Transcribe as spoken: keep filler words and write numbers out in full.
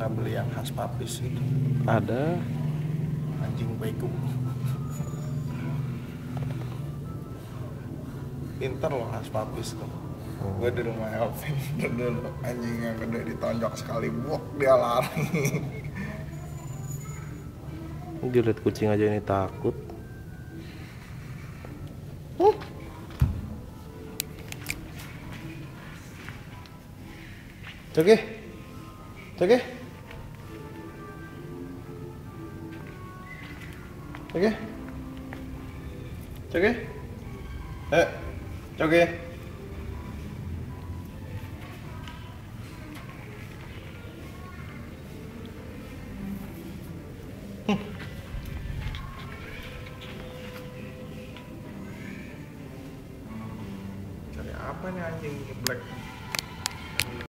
nggak beli yang khas papis itu? Ada. Anjing bego. Pinter loh khas papis tuh. Oh. Gue di rumah Elvin dulu anjing yang gede ditonjok sekali buak dia lari. Dia lihat kucing aja ini takut. Uh. Oke, oke, oke, oke, eh, oke. Cari apa nih anjing black?